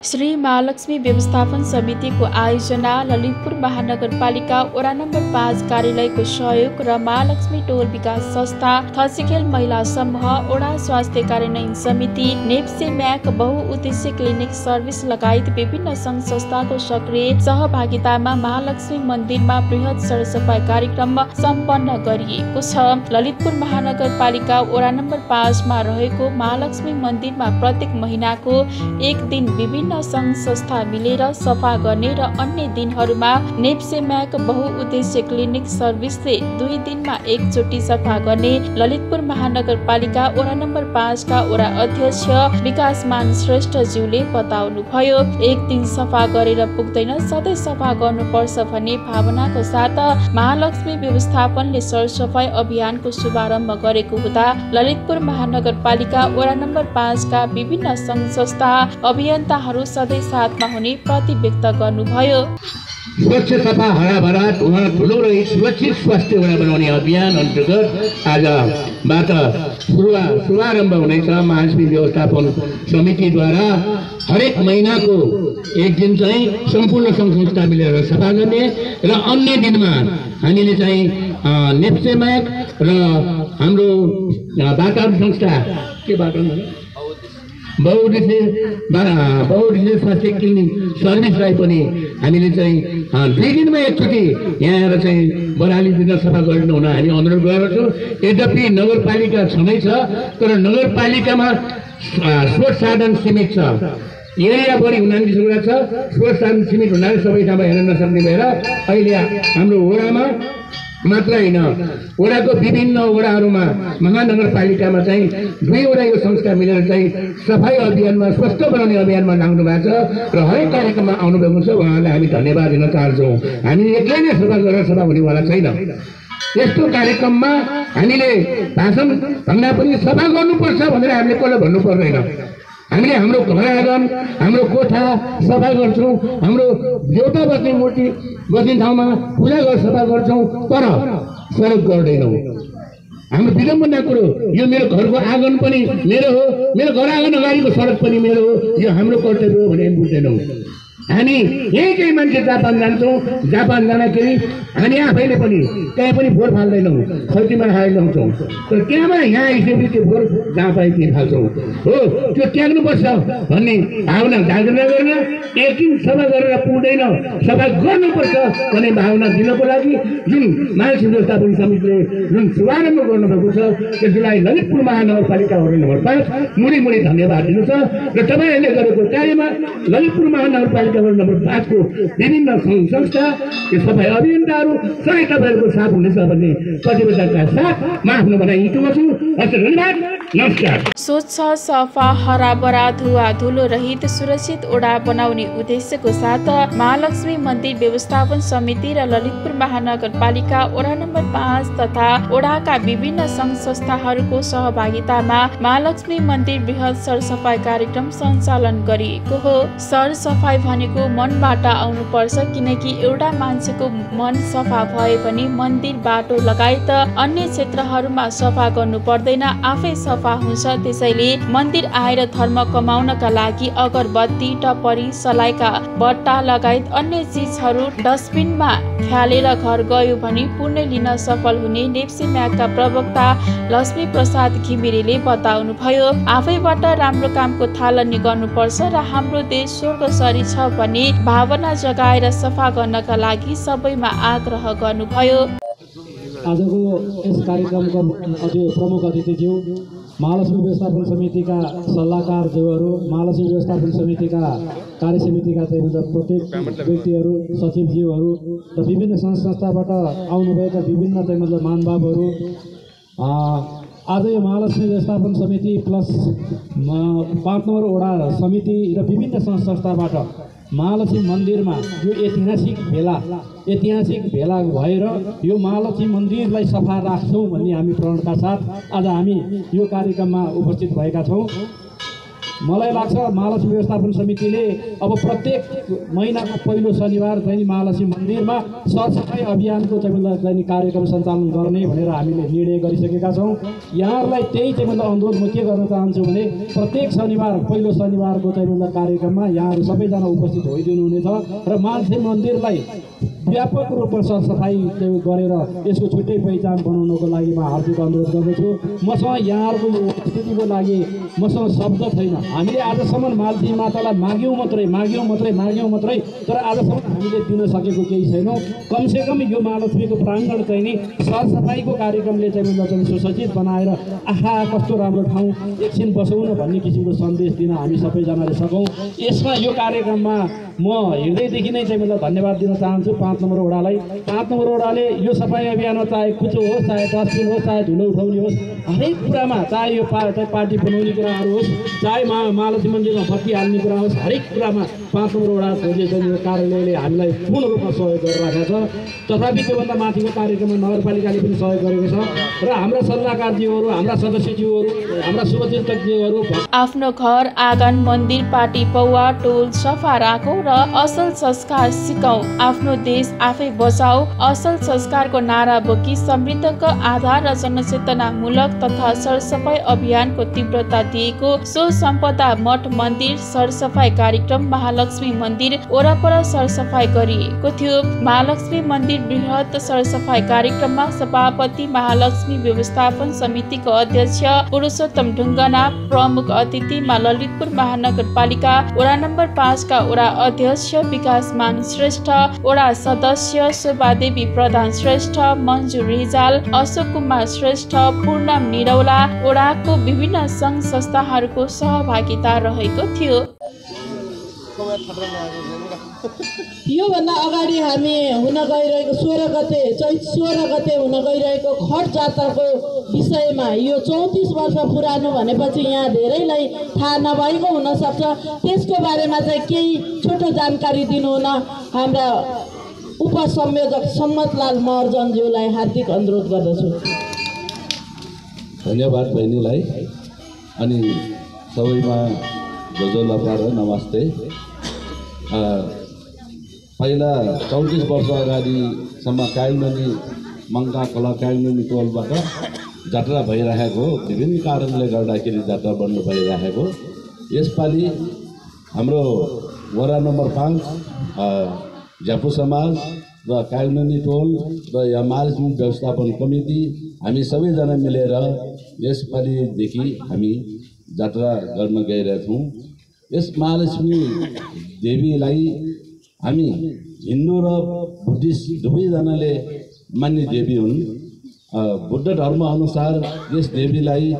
श्री महालक्ष्मी व्यवस्थापन समितिको आयोजना ललितपुर महानगरपालिका वडा नम्बर 5 कार्यालयको सहयोग र महालक्ष्मी टोल विकास संस्था थसिखेल महिला समूह वडा स्वास्थ्य कार्यान्वयन समिति नेप्से म्याक बहुउद्देश्य क्लिनिक सर्भिस लगायत विभिन्न संघ संस्थाको सक्रिय सहभागितामा महालक्ष्मी मन्दिरमा बृहत सरसफाई कार्यक्रम सम्पन्न गरिएको छ। ललितपुर महानगरपालिका वडा नम्बर 5 मा रहेको महालक्ष्मी मन्दिरमा प्रत्येक महिनाको एक दिन विभिन्न संघ संस्था मिलेर सफा गर्ने र अन्य दिनहरूमा नेप्से म्याक बहुउद्देश्य क्लिनिक सर्भिसले 2 दिनमा एकचोटि सफा गर्ने ललितपुर महानगरपालिका वडा नम्बर 5 का वडा अध्यक्ष विकासमान श्रेष्ठज्यूले बताउनुभयो। एक दिन सफा गरेर पुग्दैन, सधैँ सफा गर्नुपर्छ भन्ने भावनाको साथ महालक्ष्मी व्यवस्थापनले सरसफाई अभियानको शुभारम्भ गरेको हुँदा ललितपुर महानगरपालिका वडा नम्बर 5 का विभिन्न संघ संस्था अभियन्ताहरू सधैँ साथमा हुने प्रति व्यक्त गर्नुभयो। स्वच्छ सफा हराभरा धुवा धुलो रहित सुरक्षित स्वास्थ्य वडा बनाउने अभियान अन्तर्गत आजबाट शुभारम्भ हुनेछ। महालक्ष्मी व्यवस्थापन समितिद्वारा हरेक महिनाको एक दिन चाहिँ सम्पूर्ण सङ्घ संस्था मिलेर सफा गर्ने र अन्य दिनमा हामीले चाहिँ नेप्से म्याक र हाम्रो वातावरण संस्था के वातावरण बहुउद्देश्य स्वास्थ्य क्लिनिक सर्भिसलाई पनि हामीले चाहिँ 2 दिनमा एकचोटि यहाँ आएर चाहिँ बराली दिन सफा गर्नु हुन हामी अनुरोध गरेका छौँ। यद्यपि नगरपालिका छँदै छ, तर नगरपालिकामा स्रोत साधन सीमित छ, एरिया बढी हुनाले कुरा छ, स्रोत साधन सीमित हुनाले सबै ठाउँमा हेर्न नसक्ने भएर अहिले हाम्रो वडामा मात्र होइन वडाको विभिन्न वडाहरूमा महानगरपालिकामा चाहिँ 2वटा यो संस्था मिलेर चाहिँ सफाई अभियानमा स्वस्थ बनाउने अभियानमा लाग्नु भएको छ र हरेक कार्यक्रममा आउनुभएको छ। उहाँलाई हामी धन्यवाद दिन चाहन्छौँ। हामी एक्लै नै सफा गरेर सफा हुनेवाला छैन। यस्तो कार्यक्रममा हामीले भाषण भन्दा पनि सफा गर्नुपर्छ भनेर हामीले कसलाई भन्नु पर्दैन। हामीले हाम्रो घर आँगन हाम्रो कोठा सफा गर्छौँ, हाम्रो देउता बस्ने मूर्ति बस्ने ठाउँमा पूजा गरेर सफा गर्छौँ, तर सडक गर्दैनौँ। हाम्रो विडम्बना कुरो यो मेरो घरको आँगन पनि मेरो हो, मेरो घर आँगन अगाडिको सडक पनि मेरो हो, यो हाम्रो कर्तव्य हो भने बुझ्दैनौँ। हामी यही केही मान्छे जापान जान्छौँ, जापान जाँदाखेरि हामी आफैले पनि त्यहाँ पनि फोहोर फाल्दैनौँ, खल्तीमा खाएर ल्याउँछौँ, तर त्यहाँबाट यहाँ आइसकेपछि त्यो फोहोर जहाँ पाइ त्यहीँ फाल्छौँ। हो त्यो त्याग्नुपर्छ भन्ने भावना जागरण गर्न एक दिन सफा गरेर पुग्दैन, सफा गर्नुपर्छ भन्ने भावना दिनको लागि जुन महालक्ष्मी व्यवस्थापन समितिले जुन शुभारम्भ गर्नुभएको छ त्यसलाई ललितपुर महानगरपालिका वडा नम्बर 5 मुडी धन्यवाद दिनु छ र तपाईँहरूले गरेको कार्यमा ललितपुर महानगरपालिका वडा नम्बर 5 को विभिन्न सङ्घ संस्था सफाई अभियन्ताहरू सबै तपाईँहरूको साथ हुनेछ भन्ने प्रतिबद्धताका साथ म आफ्नो भनाइ यिटुमा छु। धन्यवाद, नमस्कार। स्वच्छ सफा हराभरा धुवा धुलो रहित सुरक्षित वडा बनाउने उद्देश्यको साथ महालक्ष्मी मन्दिर व्यवस्थापन समिति र ललितपुर महानगरपालिका वडा नम्बर 5 तथा वडाका विभिन्न सङ्घ संस्थाहरूको सहभागितामा महालक्ष्मी मन्दिर बृहत सरसफाई कार्यक्रम सञ्चालन गरिएको हो। सरसफाई भनेको मनबाट आउनुपर्छ, किनकि एउटा मान्छेको मन सफा भए पनि मन्दिर बाटो लगायत अन्य क्षेत्रहरूमा सफा गर्नु पर्दैन, आफै सफा हुन्छ। त्यसैले मन्दिर आएर धर्म कमाउनका लागि अगरबत्ती, टपरी, सलाइका बट्टा लगायत अन्य चिजहरू डस्टबिनमा फ्यालेर घर गयो भने पुण्य लिन सफल हुने नेप्से म्याकका प्रवक्ता लक्ष्मी प्रसाद घिमिरेले बताउनुभयो। आफैबाट राम्रो कामको थालनी गर्नुपर्छ र हाम्रो देश स्वर्गसरी छ भन्ने भावना जगाएर सफा गर्नका लागि सबैमा आग्रह गर्नुभयो। आजको यस कार्यक्रमका प्रमुख अतिथिज्यू, महालक्ष्मी व्यवस्थापन समितिका सल्लाहकारज्यूहरू, महालक्ष्मी व्यवस्थापन समितिका कार्यसमितिका प्रत्येक व्यक्तिहरू, सचिवज्यूहरू र विभिन्न सङ्घ संस्थाबाट आउनुभएका विभिन्न महानुभावहरू, आज यो महालक्ष्मी व्यवस्थापन समिति प्लस 5 नम्बर वडा समिति र विभिन्न सङ्घ संस्थाबाट महालक्ष्मी मन्दिरमा यो ऐतिहासिक भेला भएर यो महालक्ष्मी मन्दिरलाई सफा राख्छौँ भन्ने हामी प्रणका साथ आज हामी यो कार्यक्रममा उपस्थित भएका छौँ। मलाई लाग्छ महालक्ष्मी व्यवस्थापन समितिले अब प्रत्येक महिनाको पहिलो शनिबार चाहिँ महालक्ष्मी मन्दिरमा सरसफाइ अभियानको चाहिँ कार्यक्रम सञ्चालन गर्ने भनेर हामीले निर्णय गरिसकेका छौँ। यहाँहरूलाई त्यही चाहिँ अनुरोध म के गर्न चाहन्छु भने प्रत्येक शनिबार पहिलो शनिबारको चाहिँ कार्यक्रममा यहाँहरू सबैजना उपस्थित भइदिनु हुनेछ र महालक्ष्मी मन्दिरलाई व्यापक रूपमा सरसफाइ गरेर यसको छुट्टै पहिचान बनाउनको लागि म हार्दिक अनुरोध गर्दछु। मसँग यहाँहरूको उपस्थितिको लागि मसँग शब्द छैन। हामीले आजसम्म महालक्ष्मी मातालाई माग्यौँ मात्रै तर आजसम्म हामीले दिन सकेको केही छैनौँ। कमसेकम यो महालक्ष्मीको प्राङ्गण चाहिँ नि सरसफाइको कार्यक्रमले चाहिँ सुसज्जित बनाएर आहा कस्तो राम्रो ठाउँ एकछिन बसौँ न भन्ने किसिमको सन्देश दिन हामी सबैजनाले सकौँ। यसमा यो कार्यक्रममा म हृदयदेखि नै चाहिँ धन्यवाद दिन चाहन्छु 5 नम्बर वडालाई। 5 नम्बर वडाले यो सफाइ अभियानमा चाहे कुचो होस्, चाहे डस्टबिन होस्, चाहे धुलो उठाउने होस्, हरेक कुरामा चाहे यो पार्टी बनाउने कुराहरू होस्, चाहे महालक्ष्मी मन्दिरमा बत्ती हाल्ने कुरा होस्, हरेक कुरामा 5 नम्बर वडाले चाहिँ यो कार्यालयले हामीलाई पूर्ण रूपमा सहयोग गरिरहेको छ। तथापि त्योभन्दा माथिको कार्यक्रममा नगरपालिकाले पनि सहयोग गरेको छ र हाम्रा सल्लाहकारज्यूहरू, हाम्रा सदस्यज्यूहरू, हाम्रा शुभचिन्तकज्यूहरू आफ्नो घर आँगन मन्दिर पार्टी पौवा टोल सफा राखौँ र असल संस्कार सिकाऊ, आफ्नो देश आफै बचाऊ असल संस्कारको नारा बोकी समृद्धको आधार र जनचेतनामूलक तथा सरसफाइ अभियानको तीव्रता दिएको सो सम्पदा मठ मन्दिर सरसफाइ कार्यक्रम महालक्ष्मी मन्दिर वरपर सरसफाइ गरिएको थियो। महालक्ष्मी मन्दिर बृहत सरसफाइ कार्यक्रममा सभापति महालक्ष्मी व्यवस्थापन समितिको अध्यक्ष पुरुषोत्तम ढुङ्गाना, प्रमुख अतिथिमा ललितपुर महानगरपालिका वडा नम्बर 5 का वडा अध्यक्ष विकासमान श्रेष्ठ, वडा सदस्य शोभादेवी प्रधान श्रेष्ठ, मन्जु रिजाल, अशोक कुमार श्रेष्ठ, पूर्णम निरौला, वडाको विभिन्न सङ्घ संस्थाहरूको सहभागिता रहेको थियो। योभन्दा अगाडि हामी हुन गइरहेको 16 गते हुन गइरहेको खट जात्राको विषयमा यो 34 वर्ष पुरानो भनेपछि यहाँ धेरैलाई थाहा नभएको हुनसक्छ। त्यसको बारेमा चाहिँ केही छोटो जानकारी दिनुहुन हाम्रा उपसंयोजक सम्मतलाल महर्जनज्यूलाई हार्दिक अनुरोध गर्दछु। धन्यवाद बहिनीलाई अनि सबैमा जो लकार नमस्ते। पहिला 34 वर्ष अगाडिसम्म कायलमनी मङ्का खोला कायलमनी टोलबाट जात्रा भइरहेको विभिन्न कारणले गर्दाखेरि जात्रा बन्द भइरहेको। यसपालि हाम्रो वडा नम्बर 5 ज्यापु समाज र कायलमनी टोल र यहाँ महालक्ष्मी व्यवस्थापन कमिटी हामी सबैजना मिलेर यसपालिदेखि हामी जात्रा गर्न गइरहेछौँ। यस महालक्ष्मी देवीलाई हामी हिन्दू र बुद्धिस्ट दुवैजनाले मान्ने देवी हुन्। बुद्ध धर्म अनुसार यस देवीलाई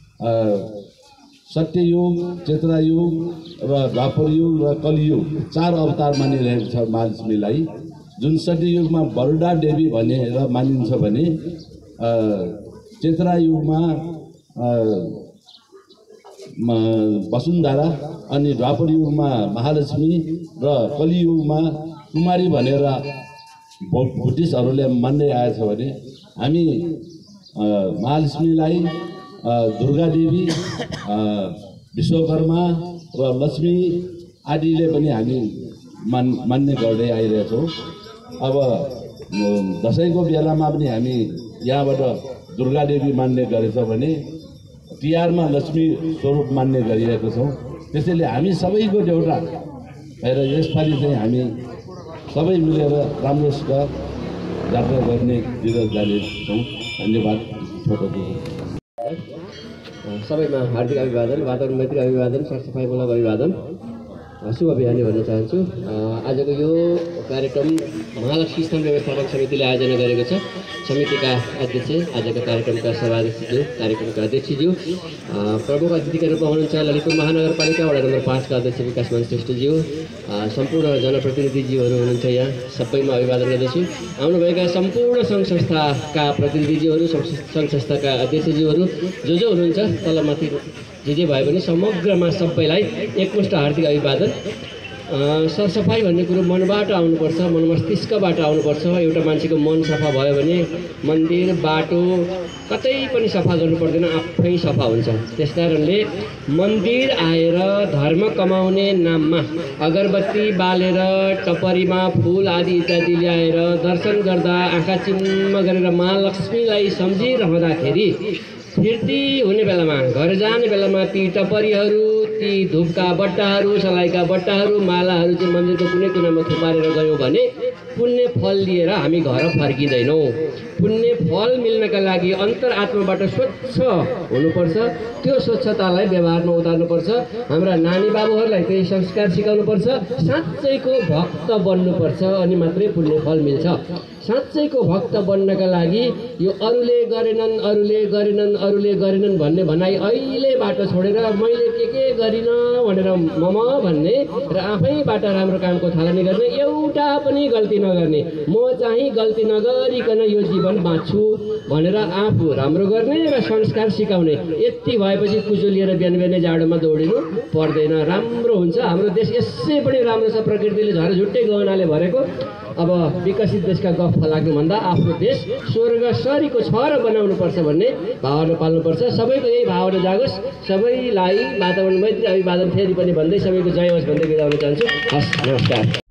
सत्ययुग, त्रेतायुग र द्वापर युग र कलियुग 4 अवतार मानिरहेको छ महालक्ष्मीलाई। जुन सत्ययुगमा बरुडा देवी भनेर मानिन्छ भने त्रेतायुगमा वसुन्धरा अनि द्वापर युगमा महालक्ष्मी र कलियुगमा कुमारी भनेर बुद्धिस्टहरूले मान्दै आएछ भने हामी महालक्ष्मीलाई दुर्गा देवी, विश्वकर्मा र लक्ष्मी आदिले पनि हामी मान्ने गर्दै आइरहेछौँ। अब दसैँको बेलामा पनि हामी यहाँबाट दुर्गा देवी मान्ने गरेछ भने तिहारमा लक्ष्मी स्वरूप मान्ने गरिरहेको छौँ। त्यसैले हामी सबैको एउटा भएर यसपालि चाहिँ हामी सबै मिलेर राम्रोसित जात्रा गर्ने दिएर जानेछौँ। धन्यवाद। सबैमा हार्दिक अभिवादन, वातावरण मैत्री अभिवादन, सरसफाइमूलक अभिवादन, शुभ बिहानी भन्न चाहन्छु। आजको यो कार्यक्रम महालक्ष्मी स्थान व्यवस्थापन समितिले आयोजना गरेको छ। समितिका अध्यक्ष, आजका कार्यक्रमका सभाध्यक्षज्यू, कार्यक्रमका अध्यक्षज्यू, प्रमुख अतिथिका रूपमा हुनुहुन्छ ललितपुर महानगरपालिका वडा नम्बर 5 का अध्यक्ष विकासमान श्रेष्ठज्यू, सम्पूर्ण जनप्रतिनिधिज्यूहरू हुनुहुन्छ। यहाँ सबैमा अभिवादन गर्दछु। आउनुभएका सम्पूर्ण सङ्घ संस्थाका प्रतिनिधिज्यूहरू, सङ्घ संस्थाका अध्यक्षज्यूहरू जो हुनुहुन्छ, तलमाथि जे भए पनि समग्रमा सबैलाई एकमुष्ट हार्दिक अभिवादन। सरसफाइ भन्ने कुरो मनबाट आउनुपर्छ, मन मस्तिष्कबाट आउनुपर्छ। एउटा मान्छेको मन सफा भयो भने मन्दिर बाटो कतै पनि सफा गर्नु पर्दैन, आफै सफा हुन्छ। त्यसकारणले मन्दिर आएर धर्म कमाउने नाममा अगरबत्ती बालेर टपरीमा फुल आदि इत्यादि ल्याएर दर्शन गर्दा आँखा चिम्म गरेर महालक्ष्मीलाई सम्झिरहँदाखेरि फिर्ती हुने बेलामा, घर जाने बेलामा ती टपरीहरू, ती धुपका बट्टाहरू, सलाइका बट्टाहरू, मालाहरू चाहिँ मन्दिरको कुनै कुनामा थुपारेर गयौँ भने पुण्य फल लिएर हामी घर फर्किँदैनौँ। पुण्य फल मिल्नका लागि अन्तरआत्माबाट स्वच्छ हुनुपर्छ। त्यो स्वच्छतालाई व्यवहारमा उतार्नुपर्छ। हाम्रा नानी बाबुहरूलाई त्यही संस्कार सिकाउनुपर्छ। साँच्चैको भक्त बन्नुपर्छ अनि मात्रै पुण्य फल मिल्छ। साँच्चैको भक्त बन्नका लागि यो अरूले गरेनन् अरूले गरेनन् भन्ने भनाइ अहिलेबाट छोडेर मैले के गरिनँ भनेर मम भन्ने र आफैबाट राम्रो कामको थालनी गर्ने, एउटा पनि गल्ती नगर्ने, म चाहिँ गल्ती नगरिकन यो जीवन बाँच्छु भनेर आफू राम्रो गर्ने र संस्कार सिकाउने। यति भएपछि कुचो लिएर बिहान बिहानै जाडोमा दौडिनु पर्दैन, राम्रो हुन्छ। हाम्रो देश यसै पनि राम्रो छ, प्रकृतिले झुट्टै गहनाले भरेको। अब विकसित देशका गफ लाग्नुभन्दा आफ्नो देश स्वर्ग सरीको छ र बनाउनुपर्छ भन्ने भावना पाल्नुपर्छ। सबैको यही भावना जागोस्। सबैलाई वातावरण मैत्री अभिवादन फेरि पनि भन्दै सबैको जय होस् भन्दै बिदा हुन चाहन्छु। हस्, नमस्कार।